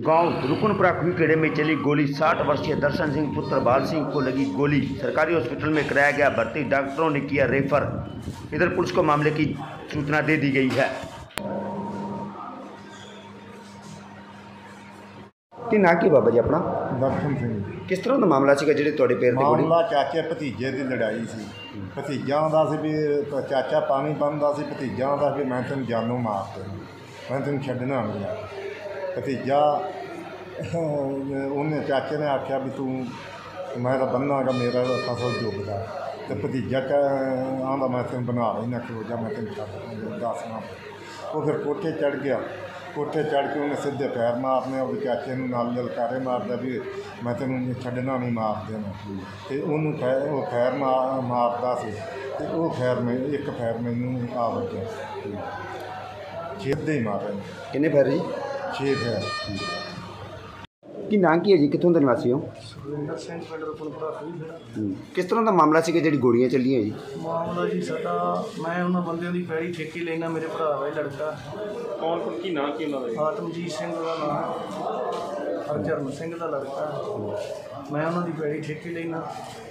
गांव रुकनपुरा खेड़े में चली गोली। 60 वर्षीय दर्शन सिंह पुत्र बाल सिंह को लगी गोली। सरकारी हॉस्पिटल में कराया गया भर्ती, डॉक्टरों ने किया रेफर। इधर पुलिस को मामले की सूचना दे दी गई है। कि ना की बाबा जी अपना दर्शन सिंह किस तरह का मामला सीगा जिहड़े तुहाडे पैर ते गोली? मामला चाचे भतीजे की लड़ाई सी। भतीजा आंदा सी भी चाचा पानी पांदा सी, भतीजा आंदा भी मैं तेन जानों मार देना, मैं तेन छड्डना नहीं। भतीजा उन्हें चाचे ने आख्या भी तू मैं तो बन्नागा, मेरा फसल डुबदा। तो भतीजा आंदा मैं तेन बना लेना, खलो जा मैं तेन छड्ड दसना। वो फिर कोठे चढ़ गया। कोठे चढ़ के उन्हें सीधे पैर मारने, और चाचे नाल ललकारे मारदा भी मैं तेन छड्डना नहीं, मार देना। तो उन्होंने वो खैर मारदा सी, ते वो खैर में एक खैर मैनू आ वजया, छेदे ही मारे। किन्ने पैर जी? 6 खैर। कि ना की है जी, कितों के निवासी हो? सुरेंद्र सिंह पिंड रुकनपुरा फ्री। किस तरह का मामला सीगा जिहड़ी गोलियां चलियां जी? मामला जी साडा, मैं उन्होंने बंदियों की पैड़ी ठेकी लेना, मेरे भरा का ही लड़का। कौन की नाम की उन्होंने? आत्मजीत सिंह का नाम, हरचरण सिंह का लड़का। मैं उन्होंने पैड़ी ठेकी लेना।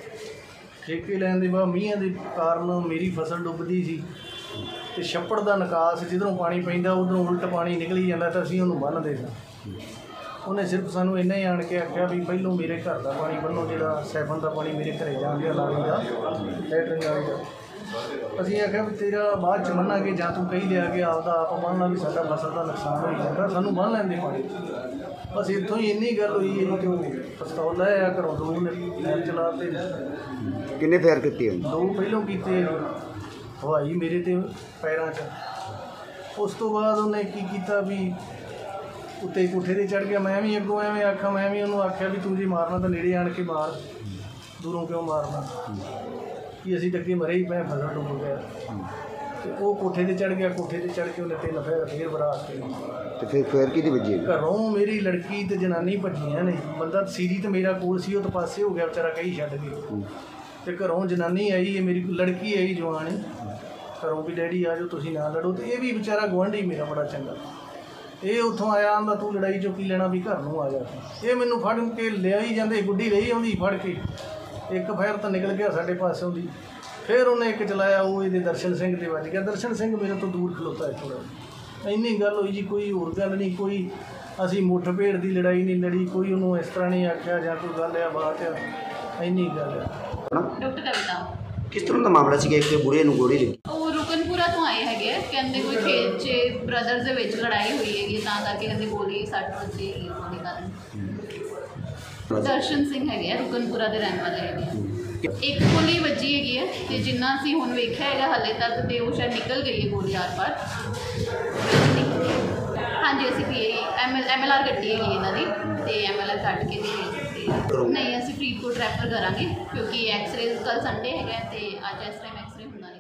ठेके लैन के बाद मीह के कारण मेरी फसल डुबदी सी, ते छप्पड़ का निकास जिधरों पानी पैंदा उधरों उल्ट पानी निकली जाता, तो असीं उन्होंने बन्नदे सां। उन्हें सिर्फ सानू इन्ना ही आण के आख्या भी पहलों मेरे घर का पानी बन्नो, जो सैफन का पानी मेरे घरे जान दिया नाली का, लैटरिन वाली का। असीं आख्या भी तेरा बाद च बन्नांगे, जां तू कही लिया कि आपदा आप बन्नना, भी साडा फसल का नुकसान हो जाता, सानू बन लैन दे पानी। बस इत्थों ही इन्नी गल हुई है कि पिस्तौल लाया घरों, दो ने फैर चलाते। किन्ने फैर कीते? 2 पहलों कीते, हवाई मेरे ते पैरां च। उस तो बाद उन्हें की कीता भी उत्ते कोठे ते चढ़ गया। मैं भी अगों एवें आखा, मैं भी उन्होंने आख्या भी तू जी मारना तो नेड़े आण के मार, दूरों क्यों मारना, कि असीं तक मरे ही पे, फसल डुब गया। तो वो कोठे ते चढ़ गया। कोठे ते चढ़ के उन्हें 3 फैर फिर बरात के। तो फिर फैर की वजी? घरों मेरी लड़की तो जनानी भजियां ने, बंदा सीरी तो मेरा कोल सी, तो पासे हो गया बेचारा, कई छड्ड के। तो घरों जनानी आई है, मेरी लड़की आई जवान, घरों भी डैडी आ जाओ, तुसीं ना लड़ो। तो ये भी बेचारा गुआंढी मेरा बड़ा चंगा, ये उतों आया आंदा तू लड़ाई चो की लेना, भी घर नूं आ जा। ये मैनू फड़ के लिया ही जाते, गुड्डी रही आँदी फड़ के। एक फैर तो निकल गया साढ़े पासों की, फिर उन्हें एक चलाया, वो ये दर्शन सिंह ते वज गया। दर्शन सिंह मेरे तो दूर खलोता है थोड़ा। इन्नी गल हुई जी, कोई होर गल नहीं, कोई असीं मुठभेड़ की लड़ाई नहीं लड़ी, कोई उन्होंने इस तरह नहीं आख्या जां कोई गल आ बात आ, इन्नी गल है। डॉक्टर कविता किस तरह का मामला सीगा? एक बुढ़े नूं गोली लगी। ਉਹ ਰੁਕਨਪੁਰਾ ਤੋਂ ਆਏ ਹੈਗੇ, ਕਹਿੰਦੇ ਕੋਈ ਖੇਤ 'ਚ ਬ੍ਰਦਰਸ ਦੇ ਵਿੱਚ ਲੜਾਈ ਹੋਈ ਹੈਗੀ, ਤਾਂ ਕਰਕੇ ਕਹਿੰਦੇ ਗੋਲੀ 60 ਵੱਜੀ ਹੈਗੀ ਉਹਦੇ ਕਾਰਨ। ਦਰਸ਼ਨ ਸਿੰਘ ਹੈਗੇ ਆ, ਰੁਕਨਪੁਰਾ ਦੇ ਰਹਿਣ ਵਾਲੇ ਹੈਗੇ। ਇੱਕ ਗੋਲੀ ਵੱਜੀ ਹੈਗੀ ਹੈ, ਅਤੇ ਜਿੰਨਾ ਅਸੀਂ ਹੁਣ ਵੇਖਿਆ ਹੈਗਾ ਹਾਲੇ ਤੱਕ, ਤੇ ਉਹ ਸ਼ਾਇਦ ਨਿਕਲ ਗਈ ਹੈ ਗੋਲੀ ਆਰ ਪਾਰ। ਹਾਂਜੀ, ਅਸੀਂ MLR ਕੱਟੀ ਹੈਗੀ ਇਹਨਾਂ ਦੀ, ਅਤੇ MLR ਕੱਟ ਕੇ ਨਹੀਂ, ਅਸੀਂ ਫਰੀਦਕੋਟ ਰੈਫਰ ਕਰਾਂਗੇ, ਕਿਉਂਕਿ ਐਕਸਰੇ ਕੱਲ੍ਹ ਸੰਡੇ ਹੈਗਾ, ਅਤੇ ਅੱਜ ਇਸ ਟਾਈਮ ਐਕਸਰੇ ਹੁੰਦਾ ਨਹੀਂ।